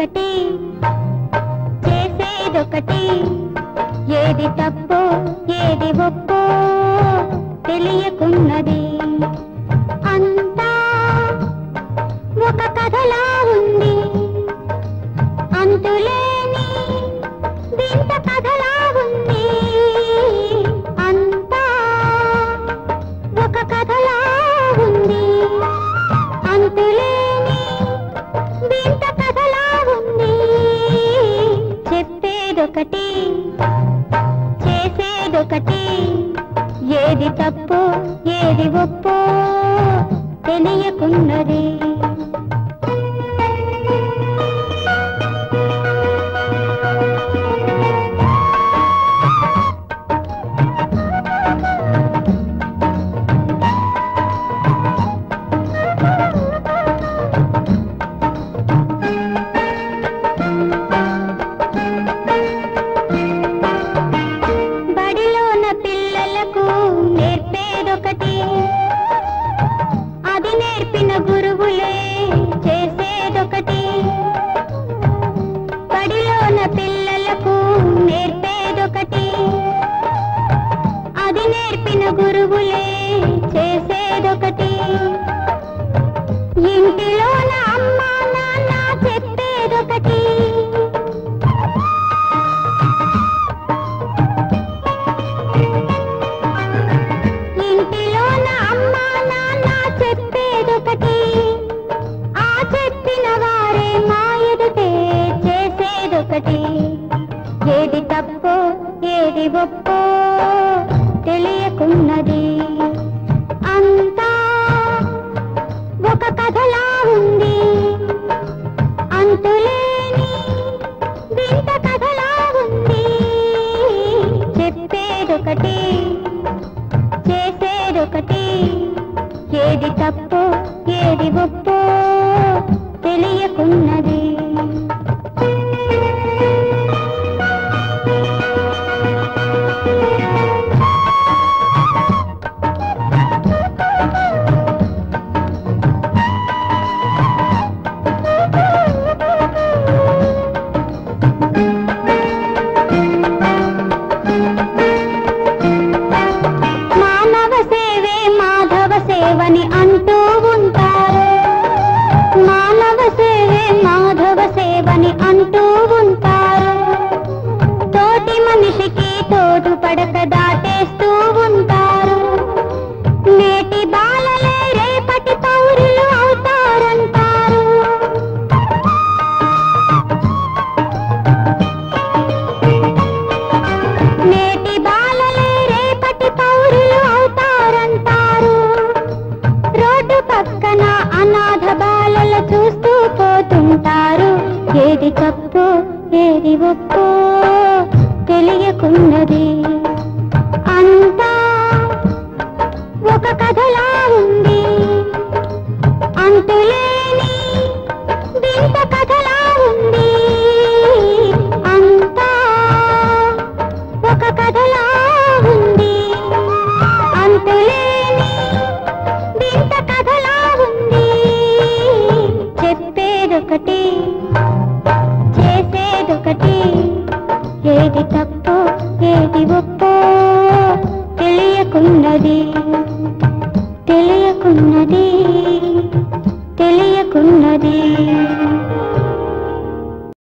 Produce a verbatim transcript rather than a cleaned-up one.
చెప్పేదొకటి చేసేదొకటి ఏది తప్పో ఏది ఒప్పో తెలియకున్నది అంతా ఒక కథలా ఉంది అంతులేని వింత కథలా ఉంది అంతా ఒక కథలా ఉంది అంతులేని వింత కథలా ఉంది చెప్పేదొకటి చేసేదొకటి ఏది తప్పో ఏది ఒప్పో తెలియకున్నది అది నేర్పిన గురువులే చేసేదొకటి బడిలోన పిల్లలకు నేర్పేదొకటి అది నేర్పిన గురువులే చేసేదొకటి ఇంటిలోన అమ్మా నాన్న చెప్పేదొకటి చెప్పేదొకటి ఆ చెప్పిన వారే మా ఎదుటే చేసేదొకటి ఏది తప్పో ఏది ఒప్పో తెలియకున్నది అంతా ఒక కథలా ఉంది అంతులేని వింత కథలా ఉంది చెప్పేదొకటి చేసేదొకటి ఏది తప్పో ఏది ఒప్పో తెలియకున్నది సేవని అంటూ ఉంటారు మానవ సేవే మాధవ సేవని అంటూ ఉంటారు తోటి మనిషికి తోడు పడక దాటేస్తూ ఉంటారు నేటి బాలలే రేపటి పౌరులు అవుతారంటారు నేటి బాలలే రేపటి పౌరులు అవుతారంటారు రోడ్డు పక్కన అనాథ బాలల చూస్తూ పోతుంటారు ఏది తప్పో ఏది ఒప్పో తెలియకున్నది అంతా ఒక కథలా ఉంది అంతులేని వింత కథలా ఉంది అంతా ఒక కథలా ఉంది అంతులేని వింత కథలా ఉంది చెప్పేదొకటి చేసేదొకటి ఏది తప్పో ఏది ఒప్పో తెలియకున్నది తెలియకున్నది